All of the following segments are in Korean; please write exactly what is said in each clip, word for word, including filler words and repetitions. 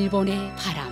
일본의 바람.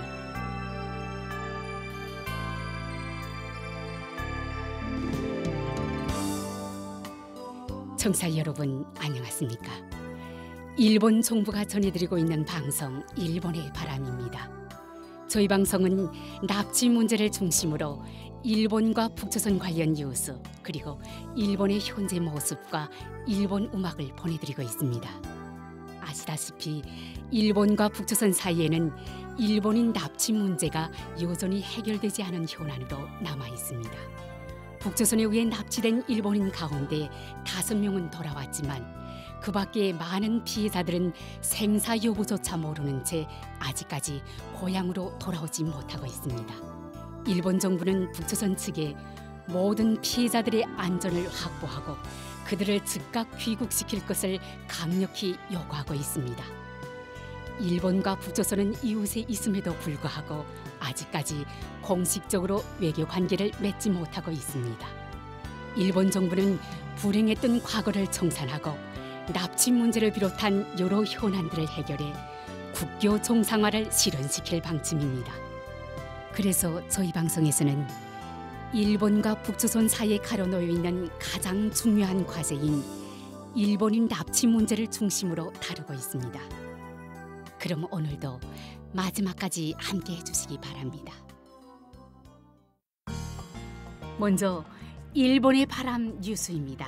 청취자 여러분 안녕하십니까? 일본 정부가 전해드리고 있는 방송 일본의 바람입니다. 저희 방송은 납치 문제를 중심으로 일본과 북조선 관련 뉴스 그리고 일본의 현재 모습과 일본 음악을 보내드리고 있습니다. 아시다시피 일본과 북조선 사이에는 일본인 납치 문제가 여전히 해결되지 않은 현안으로 남아 있습니다. 북조선에 의해 납치된 일본인 가운데 다섯 명은 돌아왔지만 그 밖에 많은 피해자들은 생사 여부조차 모르는 채 아직까지 고향으로 돌아오지 못하고 있습니다. 일본 정부는 북조선 측에 모든 피해자들의 안전을 확보하고 그들을 즉각 귀국시킬 것을 강력히 요구하고 있습니다. 일본과 북조선은 이웃에 있음에도 불구하고 아직까지 공식적으로 외교 관계를 맺지 못하고 있습니다. 일본 정부는 불행했던 과거를 청산하고 납치 문제를 비롯한 여러 현안들을 해결해 국교 정상화를 실현시킬 방침입니다. 그래서 저희 방송에서는 일본과 북조선 사이에 가려놓여 있는 가장 중요한 과제인 일본인 납치 문제를 중심으로 다루고 있습니다. 그럼 오늘도 마지막까지 함께해 주시기 바랍니다. 먼저 일본의 바람 뉴스입니다.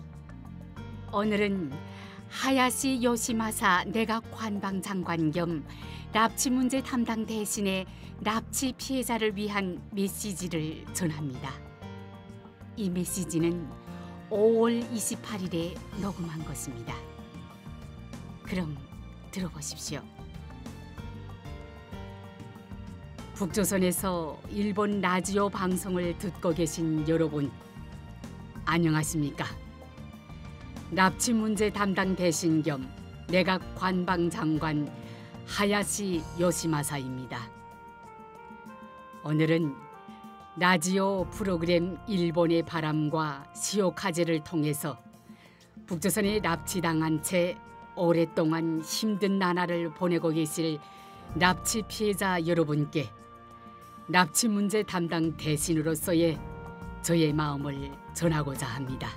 오늘은 하야시 요시마사 내각 관방장관 겸 납치 문제 담당 대신에 납치 피해자를 위한 메시지를 전합니다. 이 메시지는 오월 이십팔일에 녹음한 것입니다. 그럼 들어보십시오. 북조선에서 일본 라디오 방송을 듣고 계신 여러분, 안녕하십니까? 납치 문제 담당 대신 겸 내각 관방장관 하야시 요시마사입니다. 오늘은 라디오 프로그램 일본의 바람과 시오카제를 통해서 북조선에 납치당한 채 오랫동안 힘든 나날을 보내고 계실 납치 피해자 여러분께 납치 문제 담당 대신으로서의 저의 마음을 전하고자 합니다.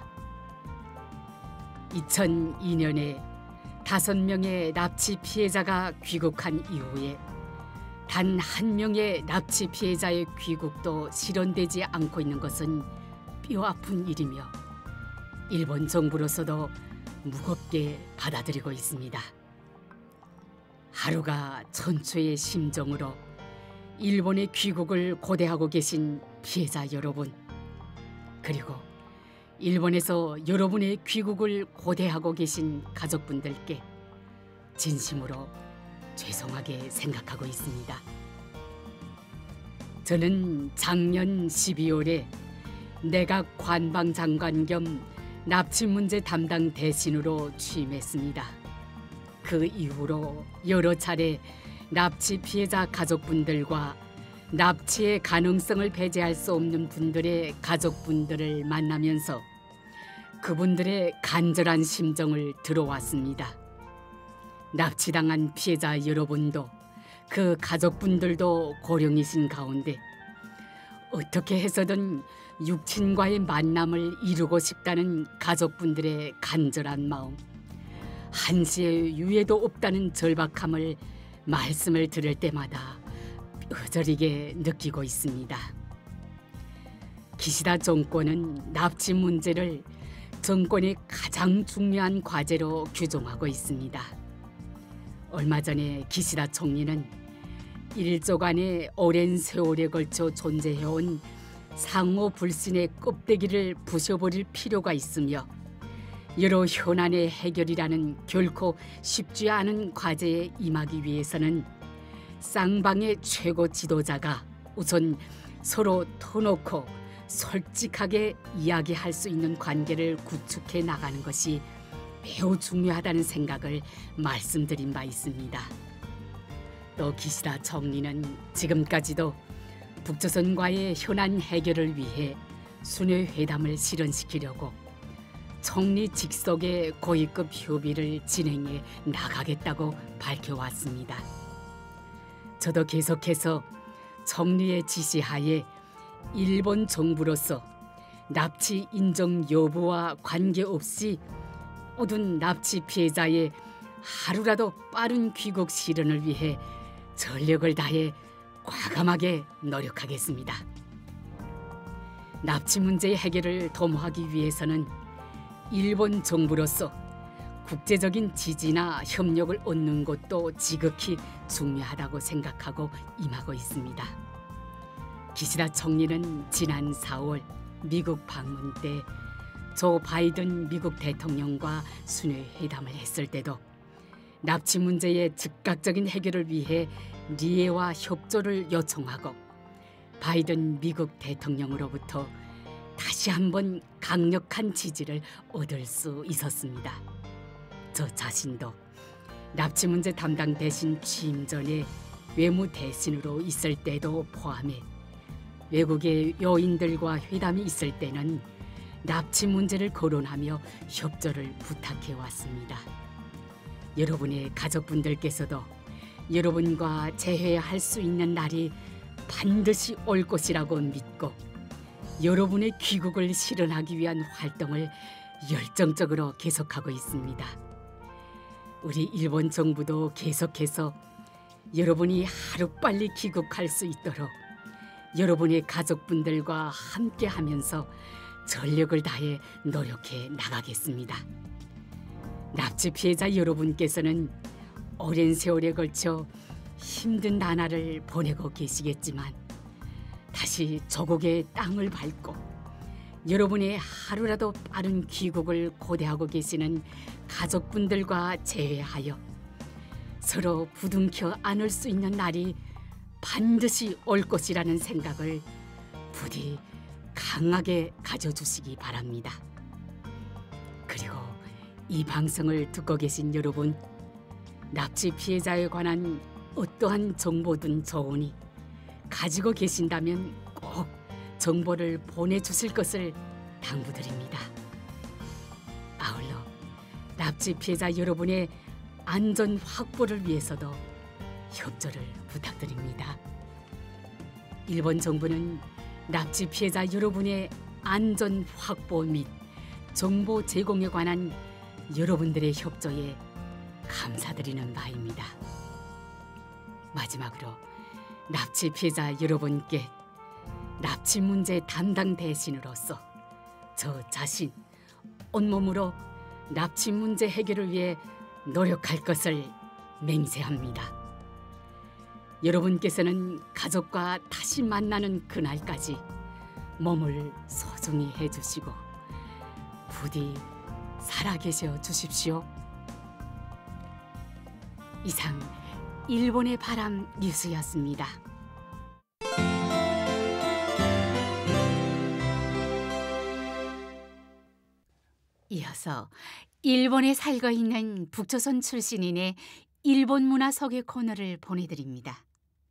이천이년에 다섯 명의 납치 피해자가 귀국한 이후에 단 한 명의 납치 피해자의 귀국도 실현되지 않고 있는 것은 뼈아픈 일이며 일본 정부로서도 무겁게 받아들이고 있습니다. 하루가 천초의 심정으로 일본의 귀국을 고대하고 계신 피해자 여러분, 그리고 일본에서 여러분의 귀국을 고대하고 계신 가족분들께 진심으로 죄송하게 생각하고 있습니다. 저는 작년 십이월에 내각 관방장관 겸 납치 문제 담당 대신으로 취임했습니다. 그 이후로 여러 차례 납치 피해자 가족분들과 납치의 가능성을 배제할 수 없는 분들의 가족분들을 만나면서 그분들의 간절한 심정을 들어왔습니다. 납치당한 피해자 여러분도 그 가족분들도 고령이신 가운데 어떻게 해서든 육친과의 만남을 이루고 싶다는 가족분들의 간절한 마음, 한시의 유예도 없다는 절박함을 말씀을 들을 때마다 뼈저리게 느끼고 있습니다. 기시다 정권은 납치 문제를 정권의 가장 중요한 과제로 규정하고 있습니다. 얼마 전에 기시다 총리는 일조간의 오랜 세월에 걸쳐 존재해온 상호 불신의 껍데기를 부셔버릴 필요가 있으며 여러 현안의 해결이라는 결코 쉽지 않은 과제에 임하기 위해서는 쌍방의 최고 지도자가 우선 서로 터놓고 솔직하게 이야기할 수 있는 관계를 구축해 나가는 것이 매우 중요하다는 생각을 말씀드린 바 있습니다. 또 기시다 총리는 지금까지도 북조선과의 현안 해결을 위해 순회 회담을 실현시키려고 총리 직속의 고위급 협의를 진행해 나가겠다고 밝혀왔습니다. 저도 계속해서 정리의 지시하에 일본 정부로서 납치 인정 여부와 관계없이 모든 납치 피해자의 하루라도 빠른 귀국 실현을 위해 전력을 다해 과감하게 노력하겠습니다. 납치 문제의 해결을 도모하기 위해서는 일본 정부로서 국제적인 지지나 협력을 얻는 것도 지극히 중요하다고 생각하고 임하고 있습니다. 기시다 총리는 지난 사월 미국 방문 때 조 바이든 미국 대통령과 순회 회담을 했을 때도 납치 문제의 즉각적인 해결을 위해 리해와 협조를 요청하고 바이든 미국 대통령으로부터 다시 한번 강력한 지지를 얻을 수 있었습니다. 저 자신도 납치 문제 담당 대신 취임 전에 외무 대신으로 있을 때도 포함해 외국의 요인들과 회담이 있을 때는 납치 문제를 거론하며 협조를 부탁해 왔습니다. 여러분의 가족분들께서도 여러분과 재회할 수 있는 날이 반드시 올 것이라고 믿고 여러분의 귀국을 실현하기 위한 활동을 열정적으로 계속하고 있습니다. 우리 일본 정부도 계속해서 여러분이 하루빨리 귀국할 수 있도록 여러분의 가족분들과 함께하면서 전력을 다해 노력해 나가겠습니다. 납치 피해자 여러분께서는 오랜 세월에 걸쳐 힘든 나날을 보내고 계시겠지만 다시 조국의 땅을 밟고 여러분의 하루라도 빠른 귀국을 고대하고 계시는 가족분들과 재회하여 서로 부둥켜 안을 수 있는 날이 반드시 올 것이라는 생각을 부디 강하게 가져주시기 바랍니다. 그리고 이 방송을 듣고 계신 여러분, 납치 피해자에 관한 어떠한 정보든 좋으니 가지고 계신다면 꼭 정보를 보내주실 것을 당부드립니다. 아울러 납치 피해자 여러분의 안전 확보를 위해서도 협조를 부탁드립니다. 일본 정부는 납치 피해자 여러분의 안전 확보 및 정보 제공에 관한 여러분들의 협조에 감사드리는 바입니다. 마지막으로 납치 피해자 여러분께 납치 문제 담당 대신으로서 저 자신 온몸으로 납치 문제 해결을 위해 노력할 것을 맹세합니다. 여러분께서는 가족과 다시 만나는 그날까지 몸을 소중히 해주시고 부디 살아계셔 주십시오. 이상 일본의 바람 뉴스였습니다. 이어서 일본에 살고 있는 북조선 출신인의 일본 문화 소개 코너를 보내드립니다.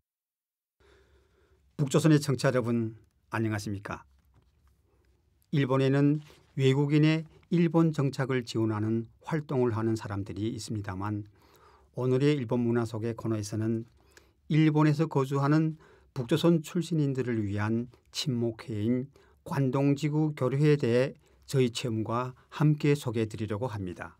북조선의 청취자 여러분 안녕하십니까? 일본에는 외국인의 일본 정착을 지원하는 활동을 하는 사람들이 있습니다만 오늘의 일본 문화 소개 코너에서는 일본에서 거주하는 북조선 출신인들을 위한 친목회인 관동지구 교류회에 대해 저희 체험과 함께 소개해드리려고 합니다.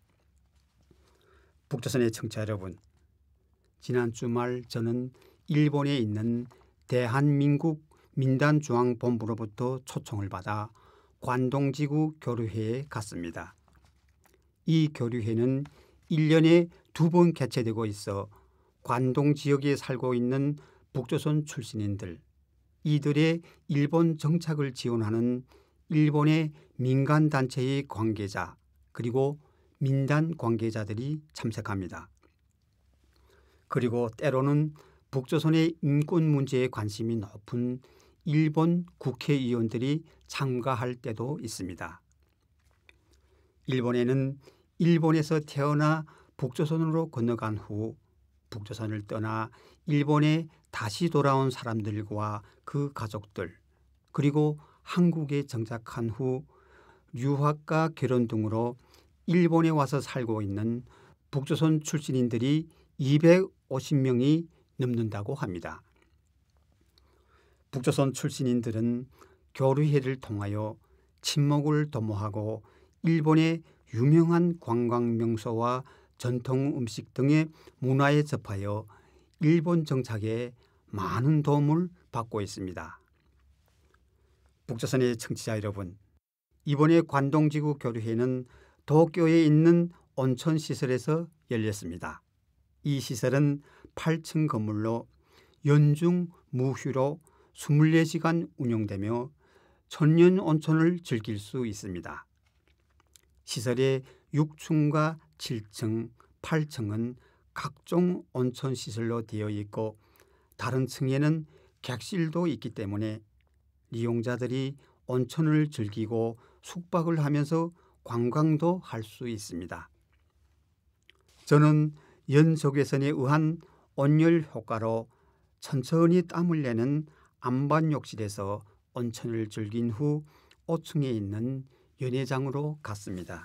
북조선의 청취자 여러분, 지난 주말 저는 일본에 있는 대한민국 민단중앙본부로부터 초청을 받아 관동지구 교류회에 갔습니다. 이 교류회는 일 년에 두 번 개최되고 있어 관동 지역에 살고 있는 북조선 출신인들, 이들의 일본 정착을 지원하는 일본의 민간단체의 관계자 그리고 민단 관계자들이 참석합니다. 그리고 때로는 북조선의 인권 문제에 관심이 높은 일본 국회의원들이 참가할 때도 있습니다. 일본에는 일본에서 태어나 북조선으로 건너간 후 북조선을 떠나 일본에 다시 돌아온 사람들과 그 가족들, 그리고 한국에 정착한 후 유학과 결혼 등으로 일본에 와서 살고 있는 북조선 출신인들이 이백오십 명이 넘는다고 합니다. 북조선 출신인들은 교류회를 통하여 친목을 도모하고 일본의 유명한 관광 명소와 전통 음식 등의 문화에 접하여 일본 정착에 많은 도움을 받고 있습니다. 북조선의 청취자 여러분, 이번에 관동지구 교류회는 도쿄에 있는 온천시설에서 열렸습니다. 이 시설은 팔 층 건물로 연중 무휴로 이십사 시간 운영되며 천년 온천을 즐길 수 있습니다. 시설의 육 층과 칠 층, 팔 층은 각종 온천 시설로 되어 있고 다른 층에는 객실도 있기 때문에 이용자들이 온천을 즐기고 숙박을 하면서 관광도 할 수 있습니다. 저는 연적외선에 의한 온열 효과로 천천히 땀을 내는 안반 욕실에서 온천을 즐긴 후 오 층에 있는 연회장으로 갔습니다.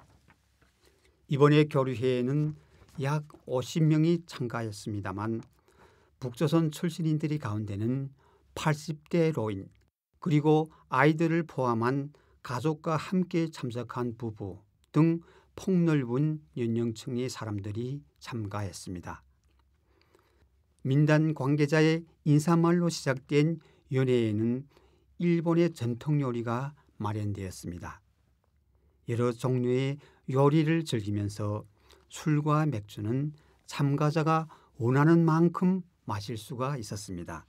이번에 교류회에는 약 오십 명이 참가했습니다만 북조선 출신인들이 가운데는 팔십 대 노인 그리고 아이들을 포함한 가족과 함께 참석한 부부 등 폭넓은 연령층의 사람들이 참가했습니다. 민단 관계자의 인사말로 시작된 연회에는 일본의 전통 요리가 마련되었습니다. 여러 종류의 요리를 즐기면서 술과 맥주는 참가자가 원하는 만큼 마실 수가 있었습니다.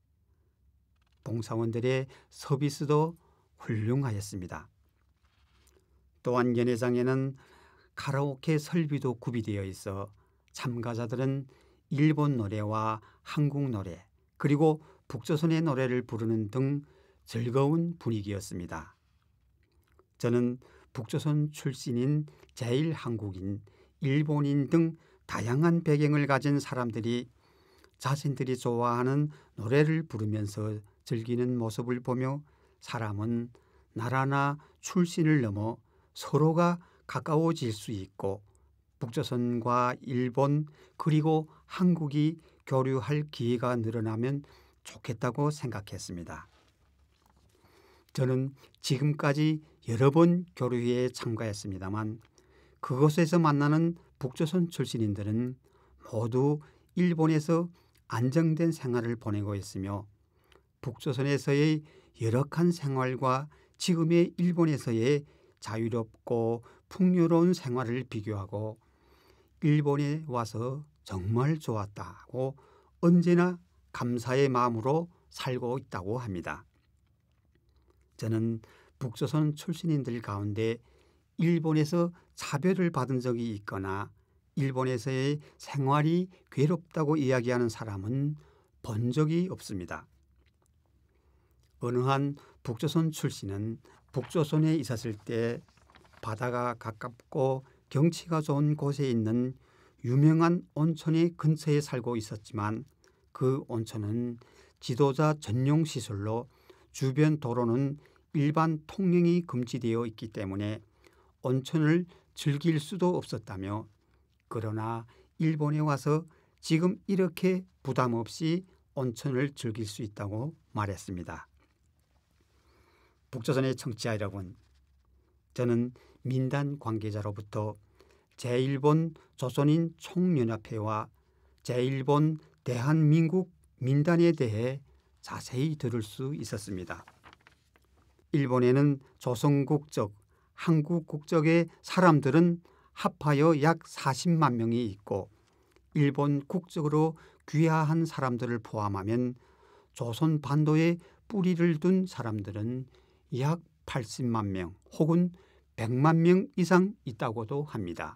봉사원들의 서비스도 훌륭하였습니다. 또한 연회장에는 카라오케 설비도 구비되어 있어 참가자들은 일본 노래와 한국 노래 그리고 북조선의 노래를 부르는 등 즐거운 분위기였습니다. 저는 북조선 출신인 제일 한국인, 일본인 등 다양한 배경을 가진 사람들이 자신들이 좋아하는 노래를 부르면서 즐기는 모습을 보며 사람은 나라나 출신을 넘어 서로가 가까워질 수 있고 북조선과 일본 그리고 한국이 교류할 기회가 늘어나면 좋겠다고 생각했습니다. 저는 지금까지 여러 번 교류회에 참가했습니다만 그곳에서 만나는 북조선 출신인들은 모두 일본에서 안정된 생활을 보내고 있으며 북조선에서의 열악한 생활과 지금의 일본에서의 자유롭고 풍요로운 생활을 비교하고 일본에 와서 정말 좋았다고 언제나 감사의 마음으로 살고 있다고 합니다. 저는 북조선 출신인들 가운데 일본에서 차별을 받은 적이 있거나 일본에서의 생활이 괴롭다고 이야기하는 사람은 본 적이 없습니다. 어느 한 북조선 출신은 북조선에 있었을 때 바다가 가깝고 경치가 좋은 곳에 있는 유명한 온천의 근처에 살고 있었지만 그 온천은 지도자 전용 시설로 주변 도로는 일반 통행이 금지되어 있기 때문에 온천을 즐길 수도 없었다며 그러나 일본에 와서 지금 이렇게 부담 없이 온천을 즐길 수 있다고 말했습니다. 북조선의 청취자 여러분, 저는 민단 관계자로부터 제일본 조선인 총연합회와 제일본 대한민국 민단에 대해 자세히 들을 수 있었습니다. 일본에는 조선 국적, 한국 국적의 사람들은 합하여 약 사십만 명이 있고 일본 국적으로 귀화한 사람들을 포함하면 조선 반도에 뿌리를 둔 사람들은 약 팔십만 명 혹은 백만 명 이상 있다고도 합니다.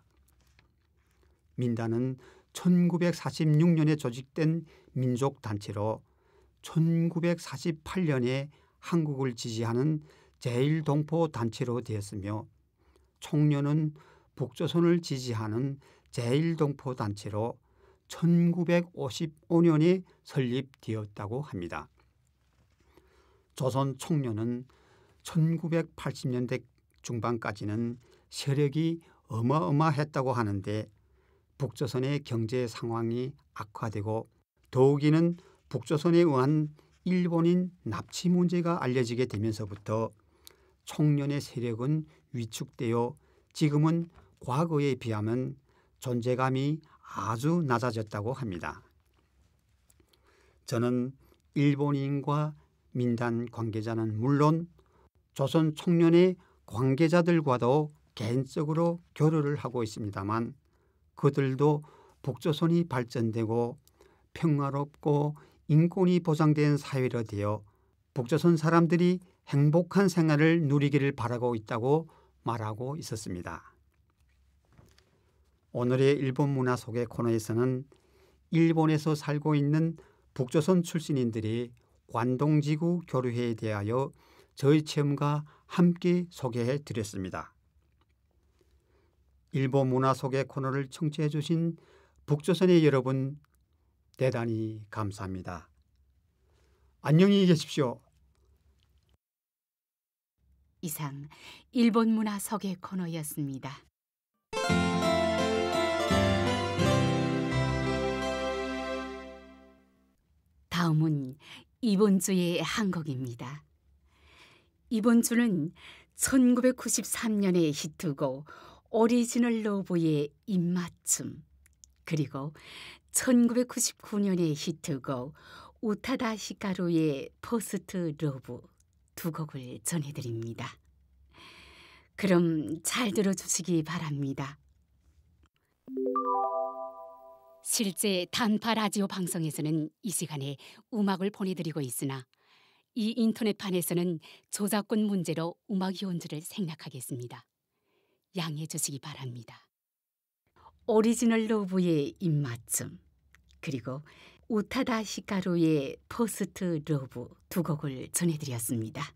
민단은 천구백사십육 년에 조직된 민족단체로 천구백사십팔 년에 한국을 지지하는 제일동포 단체로 되었으며 총련은 북조선을 지지하는 제일동포 단체로 천구백오십오 년에 설립되었다고 합니다. 조선 총련은 천구백팔십 년대 중반까지는 세력이 어마어마했다고 하는데 북조선의 경제 상황이 악화되고 더욱이는 북조선에 의한 일본인 납치 문제가 알려지게 되면서부터 청년의 세력은 위축되어 지금은 과거에 비하면 존재감이 아주 낮아졌다고 합니다. 저는 일본인과 민단 관계자는 물론 조선 청년의 관계자들과도 개인적으로 교류를 하고 있습니다만 그들도 북조선이 발전되고 평화롭고 인권이 보장된 사회로 되어 북조선 사람들이 행복한 생활을 누리기를 바라고 있다고 말하고 있었습니다. 오늘의 일본 문화 속의 코너에서는 일본에서 살고 있는 북조선 출신인들이 관동지구 교류회에 대하여 저희 체험과 함께 소개해 드렸습니다. 일본 문화 속의 코너를 청취해 주신 북조선의 여러분 대단히 감사합니다. 안녕히 계십시오. 이상 일본 문화 소개 코너였습니다. 다음은 이번 주의 한 곡입니다. 이번 주는 천구백구십삼 년의 히트곡 오리지널 러브의 입맞춤, 그리고 천구백구십구 년의 히트곡 우타다 히카루의 퍼스트 러브 두 곡을 전해드립니다. 그럼 잘 들어주시기 바랍니다. 실제 단파 라디오 방송에서는 이 시간에 음악을 보내드리고 있으나 이 인터넷판에서는 저작권 문제로 음악 연주를 생략하겠습니다. 양해해 주시기 바랍니다. 오리지널 러브의 입맞춤, 그리고 우타다 히카루의 퍼스트 러브 두 곡을 전해드렸습니다.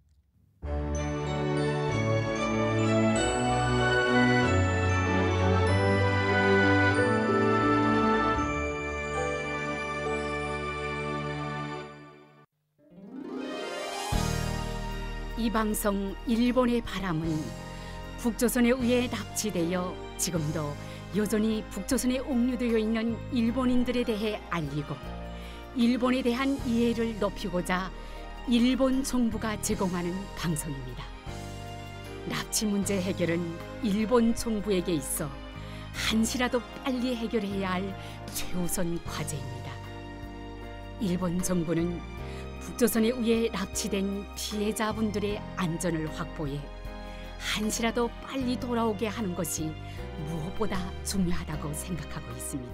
이 방송 일본의 바람은 북조선에 의해 납치되어 지금도 여전히 북조선에 옥류되어 있는 일본인들에 대해 알리고 일본에 대한 이해를 높이고자 일본 정부가 제공하는 방송입니다. 납치 문제 해결은 일본 정부에게 있어 한시라도 빨리 해결해야 할 최우선 과제입니다. 일본 정부는 북조선에 의해 납치된 피해자분들의 안전을 확보해 한시라도 빨리 돌아오게 하는 것이 무엇보다 중요하다고 생각하고 있습니다.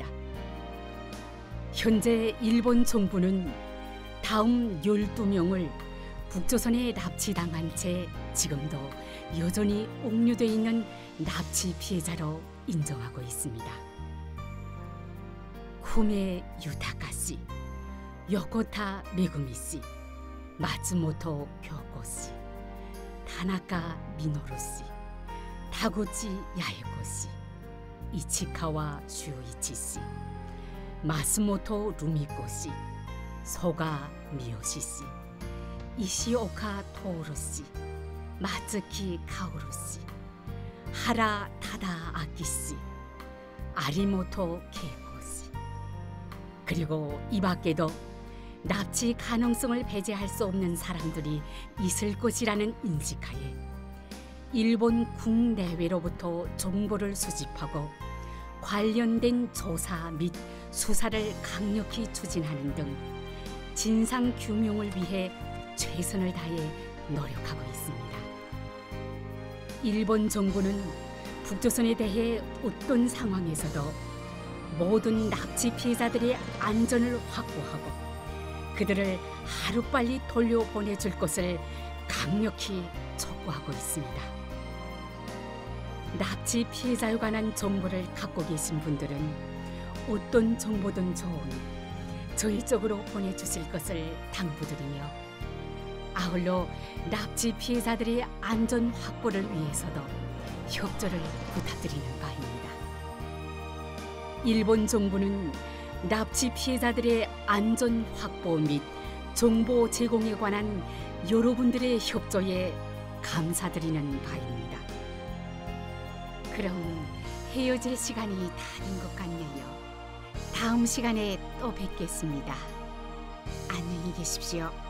현재 일본 정부는 다음 열두 명을 북조선에 납치당한 채 지금도 여전히 옥류되어 있는 납치 피해자로 인정하고 있습니다. 쿠메 유타카 씨, 요코타 메구미 씨, 마츠모토 교코 씨, 타나카 미노루 씨, 타구치 야에코 씨, 이치카와 슈이치 씨, 마스모토 루미코 씨, 소가 미요시 씨, 이시오카 토오루 씨, 마츠키 카오루 씨, 하라 타다 아키 씨, 아리모토 케이코 씨, 그리고 이 밖에도 납치 가능성을 배제할 수 없는 사람들이 있을 것이라는 인식하에 일본 국내외로부터 정보를 수집하고 관련된 조사 및 수사를 강력히 추진하는 등 진상 규명을 위해 최선을 다해 노력하고 있습니다. 일본 정부는 북조선에 대해 어떤 상황에서도 모든 납치 피해자들의 안전을 확보하고 그들을 하루빨리 돌려보내줄 것을 강력히 촉구하고 있습니다. 납치 피해자에 관한 정보를 갖고 계신 분들은 어떤 정보든 좋으니 저희 쪽으로 보내주실 것을 당부드리며 아울러 납치 피해자들의 안전 확보를 위해서도 협조를 부탁드리는 바입니다. 일본 정부는 납치 피해자들의 안전 확보 및 정보 제공에 관한 여러분들의 협조에 감사드리는 바입니다. 그럼 헤어질 시간이 다 된 것 같네요. 다음 시간에 또 뵙겠습니다. 안녕히 계십시오.